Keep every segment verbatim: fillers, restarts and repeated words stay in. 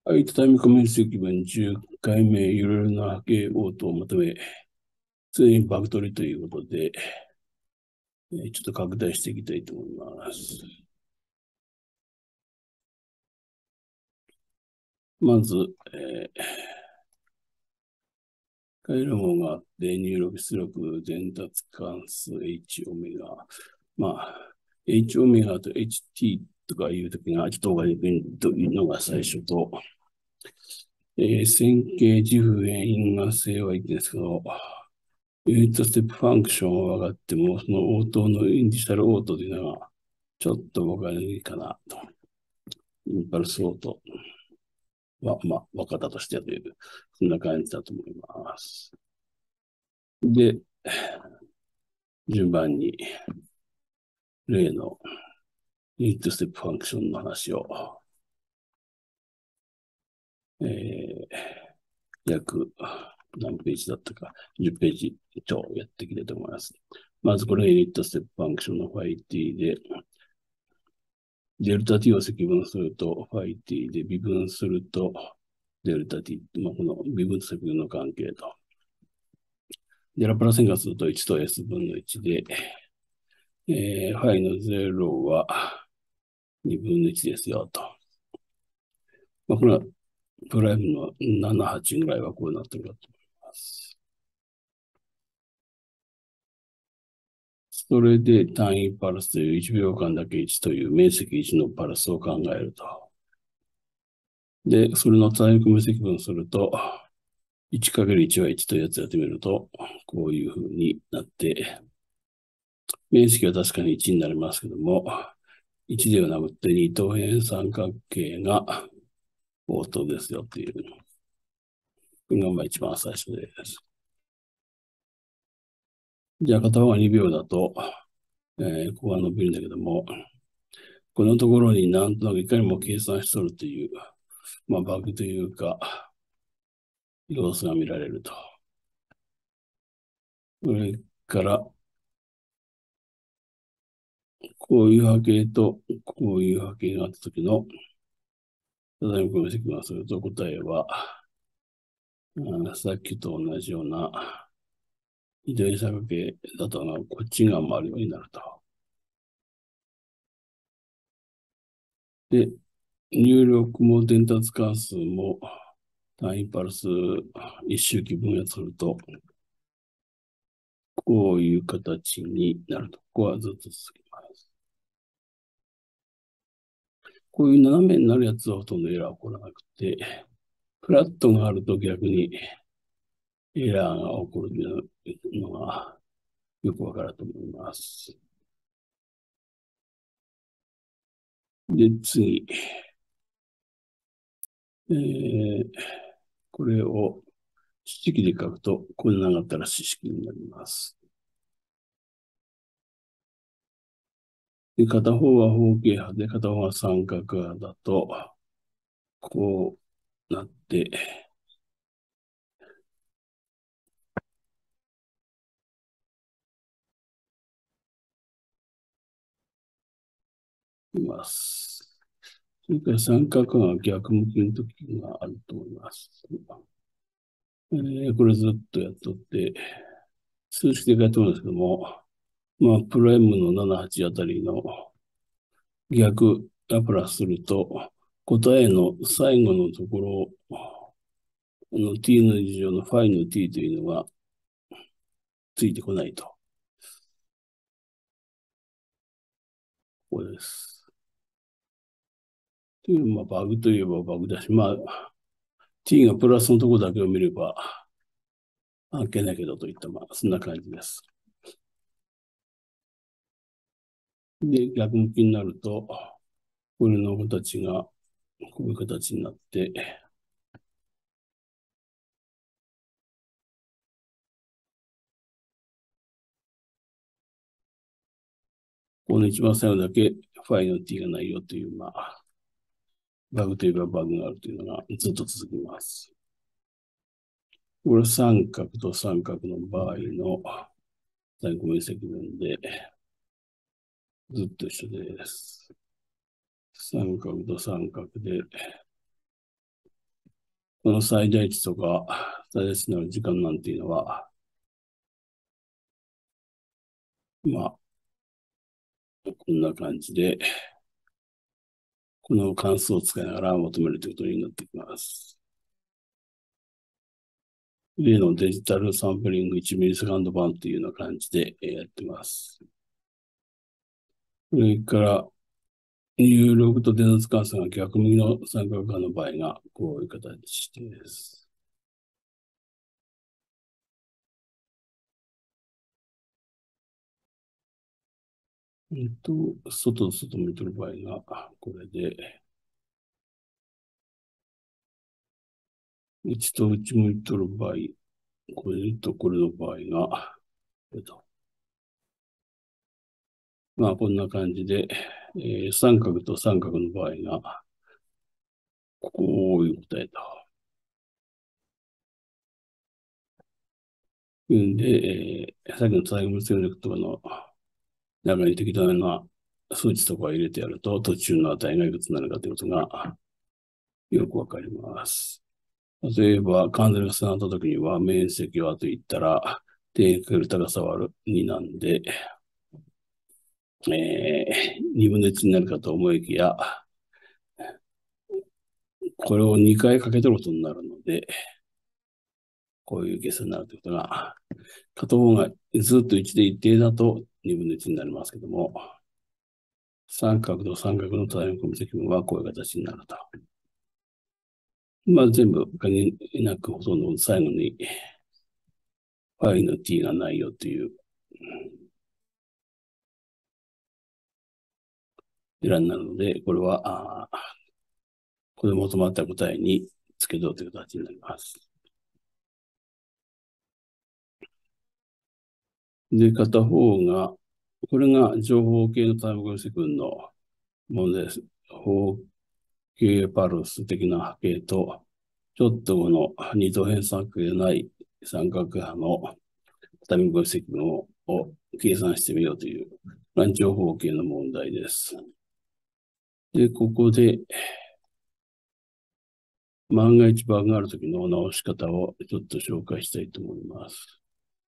はい、タイムコミュニティ気分じゅっかいめ、いろいろな波形応答をまとめ、全員バグ取りということで、えーちょっと拡大していきたいと思います。まず、えー、回路網があって、入力出力伝達関数 H オメガ。まあ、H オメガと エイチティー とかいうときが、ちょっとわかりにくいというのが最初と、えー、線形自負変因果性はいいんですけど、ユニットステップファンクションは分かっても、その応答のインディシャル応答というのが、ちょっと分かりにくいかなと。インパルス応答は、まあ、分かったとしてという、そんな感じだと思います。で、順番に、例のユニットステップファンクションの話を、えー、約何ページだったか、じゅっページとやっていきたいと思います。まずこれがユニットステップファンクションのファイ t で、デルタ t を積分するとファイ t で、微分するとデルタ t、まあ、この微分と積分の関係と。で、ラプラス変換するといちと s 分のいちで、えー、ファイのゼロはにぶんのいちですよと。まあ、これはプライムのなな、はちぐらいはこうなってるかと思います。それで単位パルスといういちびょうかんだけいちという面積いちのパルスを考えると。で、それの単位組積分すると、いちかけるいちはいちというやつやってみると、こういう風になって、面積は確かにいちになりますけども、いちではなくて二等辺三角形が応答ですよっていう。これがまあ一番最初です。じゃあ片方がにびょうだと、えー、ここが伸びるんだけども、このところになんとなくいかにも計算しとるという、まあバグというか、様子が見られると。それから、こういう波形とこういう波形があったときの、ただいま分析をすると答えは、さっきと同じような移動三角形だとがこっちが回るようになると。で、入力も伝達関数も単位パルス一周期分野すると、こういう形になると。ここはずっと続きます。こういう斜めになるやつはほとんどエラー起こらなくて、フラットがあると逆にエラーが起こるのがよくわかると思います。で、次。えー、これを式で書くと、こんながったら式になります。で、片方は方形派で、片方は三角派だと、こうなって、います。それから三角が逆向きの時があると思います。えー、これずっとやっとって、数式で書いてもらうんですけども、まあ、プライムのなな、はちあたりの逆ラプラスすると、答えの最後のところ、の t の事乗のファイの t というのがついてこないと。ここです。という、まあ、バグといえばバグだし、まあ、t がプラスのところだけを見れば、関係ないけどといった、まあ、そんな感じです。で、逆向きになると、これの形が、こういう形になって、この一番最後だけファイの t がないよという、まあ、バグといえばバグがあるというのがずっと続きます。これ三角と三角の場合の最後面積分で、ずっと一緒です。三角と三角で、 この最大値とか、最大値の時間なんていうのは、まあ、こんな感じで、この関数を使いながら求めるということになってきます。例のデジタルサンプリングいちミリセカンド版というような感じでやってます。それから、入力と伝達関数が逆向きの三角化の場合が、こういう形です。えっと、外と外向いてる場合が、これで、内と内向いてる場合、これとこれの場合が、これと。まあ、こんな感じで、えー、三角と三角の場合が、こういう答えと。いうんで、えー、さっきの最後の戦略とかの中に適当な数値とかを入れてやると、途中の値がいくつになるかということがよくわかります。例えば、関税が重なったときには、面積はと言ったら、点かける高さはになんで、えー、にぶんのいちになるかと思いきや、これをにかいかけてることになるので、こういう計算になるということが、片方がずっといちで一定だとにぶんのいちになりますけども、三角と三角の多様組積分はこういう形になると。まあ全部限りなくほとんど最後に φ の t がないよというエラーになるので、これは、あこれ求まった答えに付けどうという形になります。で、片方が、これが情報系のタイム分析分のものです。方形パルス的な波形と、ちょっとこの二等辺三角でない三角波のタイム分析分をを計算してみようという乱情報系の問題です。で、ここで、万が一バグがあるときの直し方をちょっと紹介したいと思います。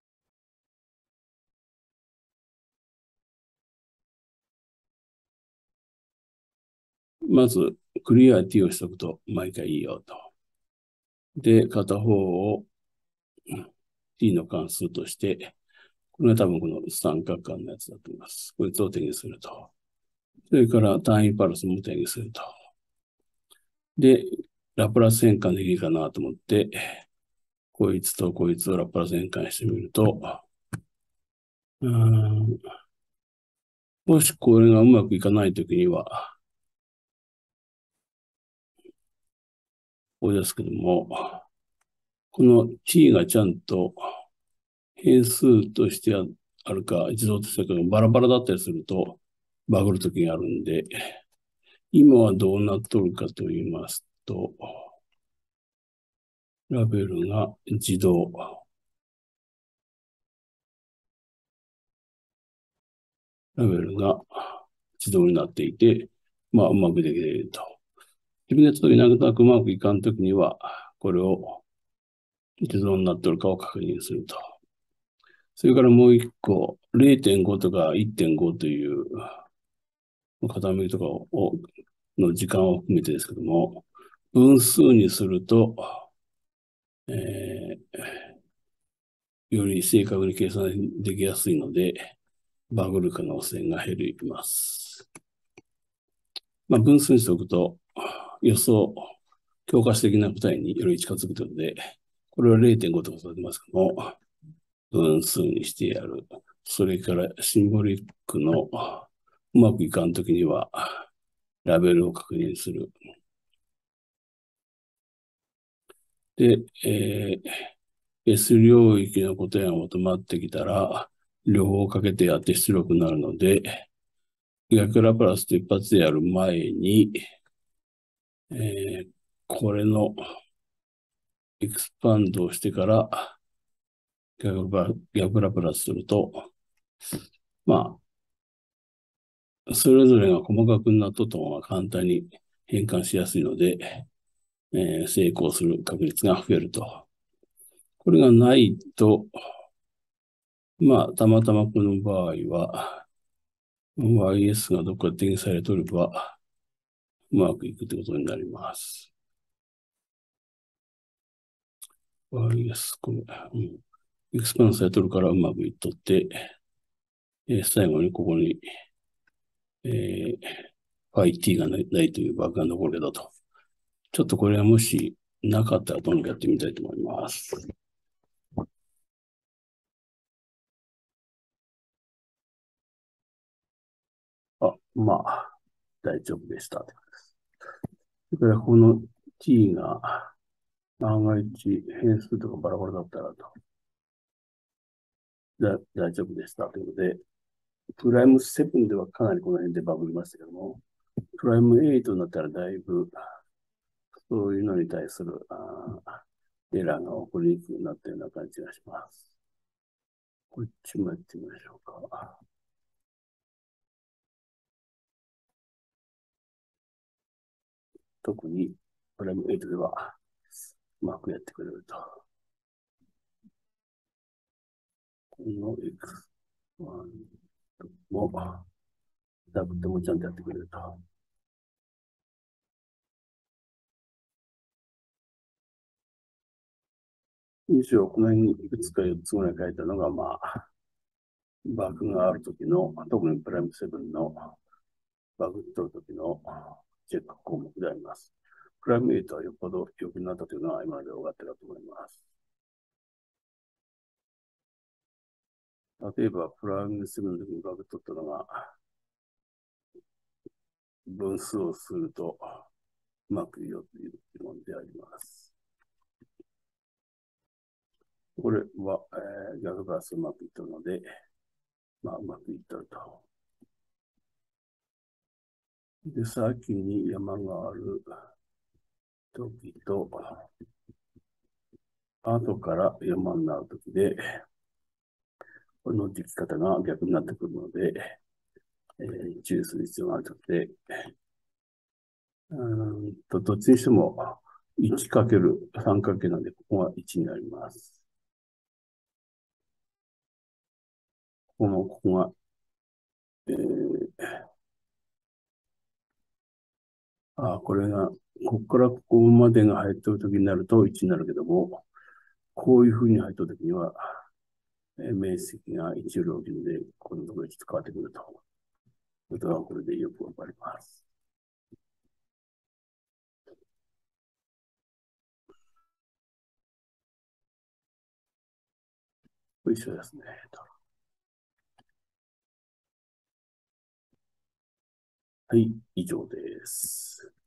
まず、クリア t をしておくと毎回いいよと。で、片方を t の関数として、これが多分この三角間のやつだと思います。こいつを定義すると。それから単位パルスも定義すると。で、ラプラス変換できるかなと思って、こいつとこいつをラプラス変換してみると、うーんもしこれがうまくいかないときには、これですけども、この t がちゃんと変数としてあるか、一動としてあるかがバラバラだったりすると、バグるときがあるんで、今はどうなっとるかと言いますと、ラベルが自動。ラベルが自動になっていて、まあ、うまくできていると。自分でちょっとなんとなくうまくいかんときには、これを自動になっているかを確認すると。それからもう一個、れいてんご とか いってんご という傾きとかをの時間を含めてですけども、分数にすると、えー、より正確に計算できやすいので、バグる可能性が減ります。まあ、分数にしておくと、予想、教科書的な答えにより近づくということで、これは れいてんご とされてますけども、分数にしてやる。それからシンボリックのうまくいかんときには、ラベルを確認する。で、えー、S 領域の答えが求まってきたら、両方かけてやって出力になるので、逆ラプラスと一発でやる前に、えー、これのエクスパンドをしてから逆ラプラスすると、まあ、それぞれが細かくなっとった方が簡単に変換しやすいので、 えー成功する確率が増えると。これがないと、まあ、たまたまこの場合は、ワイエス がどこかで転記されておれば、うまくいくということになります。ワイエス、これ、うん。エクスパンドされてるからうまくいっとって、えー最後にここに、えー、ファイティー がないないというバグが残るだと。ちょっとこれはもしなかったらどんどんやってみたいと思います。あ、まあ、大丈夫でした。それからこの t が万が一変数とかバラバラだったらと、だ大丈夫でしたということで、プライムセブンではかなりこの辺でバグりましたけども、プライムエイトになったらだいぶそういうのに対するあエラーが起こりにくくなったような感じがします。こっちもやってみましょうか。特にプライムエイトではうまくやってくれると。この エックスワン もダブルでもちゃんとやってくれると。以上、この辺にいくつかよっつぐらい書いたのが、まあ、バグがあるときの、特にプライムセブンのバグ取るときのチェック項目であります。プライムエイトはよっぽど良くなったというのは今まで分かってたと思います。例えば、プライムセブンの時にバグ取ったのが、分数をするとうまくいいよというものであります。これは、えー、逆バースうまくいったので、まあ、うまくいったと。で、先に山がある時と、後から山になる時で、このでき方が逆になってくるので、えー、注意する必要があるときで、うんと、どっちにしても いちかけるさん 角形なんで、ここがいちになります。この、ここが、えー、あ、これが、ここからここまでが入っているときになるといちになるけども、こういうふうに入っているときには、えー、面積がいちより大きいので、このところでちょっと変わってくると。ことがこれでよくわかります。一緒ですね。はい、以上です。